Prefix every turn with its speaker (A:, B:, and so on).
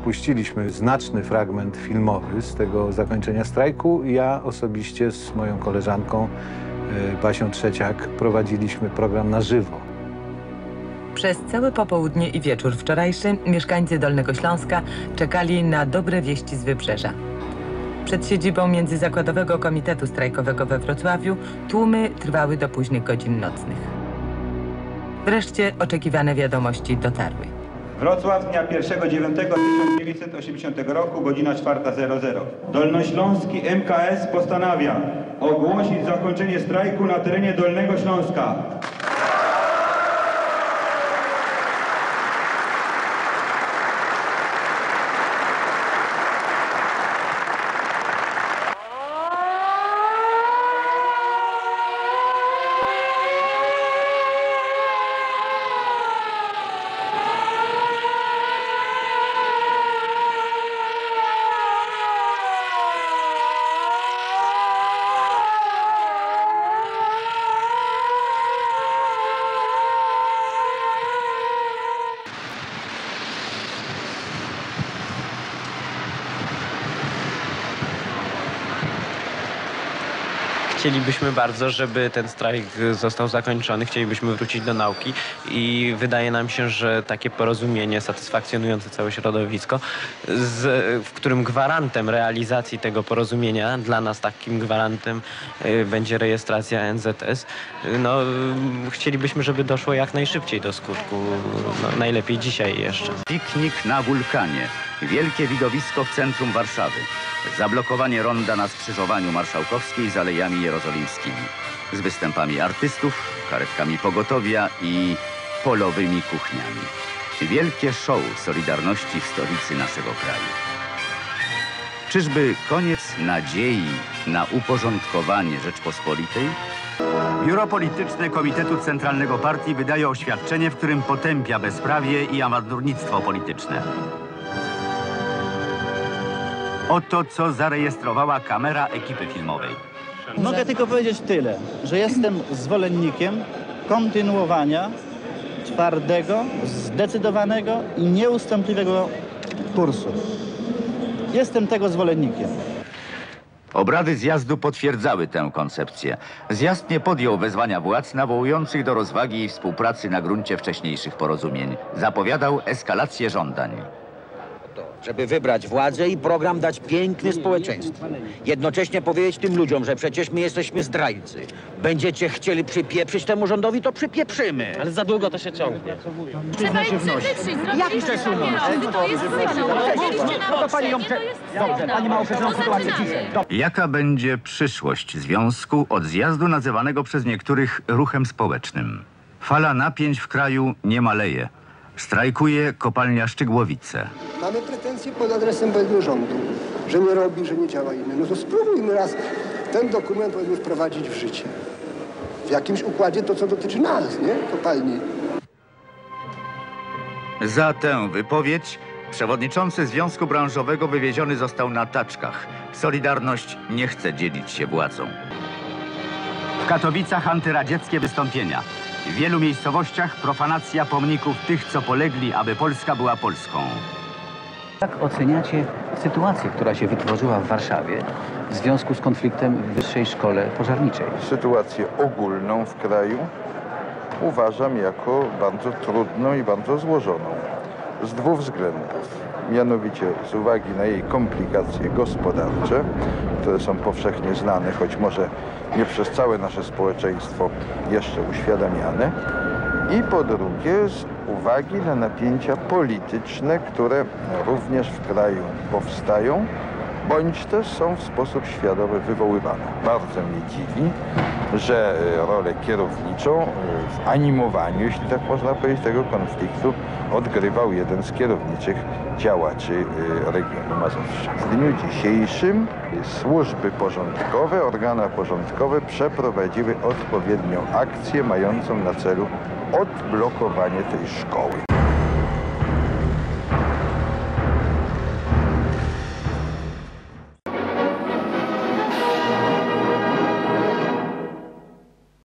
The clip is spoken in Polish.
A: puściliśmy znaczny fragment filmowy z tego zakończenia strajku. Ja osobiście z moją koleżanką Basią Trzeciak prowadziliśmy program na żywo.
B: Przez całe popołudnie i wieczór wczorajszy mieszkańcy Dolnego Śląska czekali na dobre wieści z Wybrzeża. Przed siedzibą Międzyzakładowego Komitetu Strajkowego we Wrocławiu tłumy trwały do późnych godzin nocnych. Wreszcie oczekiwane wiadomości dotarły.
C: Wrocław dnia 1.9.1980 roku, godzina 4:00. Dolnośląski MKS postanawia ogłosić zakończenie strajku na terenie Dolnego Śląska.
D: Chcielibyśmy bardzo, żeby ten strajk został zakończony, chcielibyśmy wrócić do nauki i wydaje nam się, że takie porozumienie satysfakcjonujące całe środowisko, w którym gwarantem realizacji tego porozumienia, dla nas takim gwarantem będzie rejestracja NZS, no, chcielibyśmy, żeby doszło jak najszybciej do skutku, no, najlepiej dzisiaj jeszcze.
E: Piknik na wulkanie. Wielkie widowisko w centrum Warszawy. Zablokowanie ronda na skrzyżowaniu Marszałkowskiej z Alejami Jerozolimskimi. Z występami artystów, karetkami pogotowia i polowymi kuchniami. Wielkie show Solidarności w stolicy naszego kraju. Czyżby koniec nadziei na uporządkowanie Rzeczpospolitej? Biuro Polityczne Komitetu Centralnego Partii wydaje oświadczenie, w którym potępia bezprawie i awanturnictwo polityczne. Oto co zarejestrowała kamera ekipy filmowej.
F: Mogę tylko powiedzieć tyle, że jestem zwolennikiem kontynuowania twardego, zdecydowanego i nieustępliwego kursu. Jestem tego zwolennikiem.
E: Obrady zjazdu potwierdzały tę koncepcję. Zjazd nie podjął wezwania władz nawołujących do rozwagi i współpracy na gruncie wcześniejszych porozumień. Zapowiadał eskalację żądań.
G: Żeby wybrać władzę i program dać piękny społeczeństwu. Jednocześnie powiedzieć tym ludziom, że przecież my jesteśmy zdrajcy. Będziecie chcieli przypieprzyć temu rządowi, to przypieprzymy.
D: Ale za długo to się ciągnie.
H: Trzeba ich przewyższyć.
G: Jak przesunąć?
H: To jest sygnał. Powiedzieliście na poprzednie, to jest sygnał.
G: Pani ma określoną sytuację dzisiaj.
E: Jaka będzie przyszłość związku od zjazdu nazywanego przez niektórych ruchem społecznym? Fala napięć w kraju nie maleje. Strajkuje kopalnia Szczygłowice.
I: Mamy pretensje pod adresem tego rządu, że nie robi, że nie działa inny. No to spróbujmy raz ten dokument wprowadzić w życie. W jakimś układzie to, co dotyczy nas, nie? Kopalni.
E: Za tę wypowiedź przewodniczący Związku Branżowego wywieziony został na taczkach. Solidarność nie chce dzielić się władzą. W Katowicach antyradzieckie wystąpienia. W wielu miejscowościach profanacja pomników tych, co polegli, aby Polska była Polską.
J: Jak oceniacie sytuację, która się wytworzyła w Warszawie w związku z konfliktem w Wyższej Szkole Pożarniczej?
K: Sytuację ogólną w kraju uważam jako bardzo trudną i bardzo złożoną. Z dwóch względów. Mianowicie z uwagi na jej komplikacje gospodarcze, które są powszechnie znane, choć może nie przez całe nasze społeczeństwo jeszcze uświadamiane. I po drugie z uwagi na napięcia polityczne, które również w kraju powstają, bądź też są w sposób świadomy wywoływane. Bardzo mnie dziwi, że rolę kierowniczą w animowaniu, jeśli tak można powiedzieć, tego konfliktu odgrywał jeden z kierowniczych działaczy regionu Mazowsza. W dniu dzisiejszym służby porządkowe, organa porządkowe przeprowadziły odpowiednią akcję mającą na celu odblokowanie tej szkoły.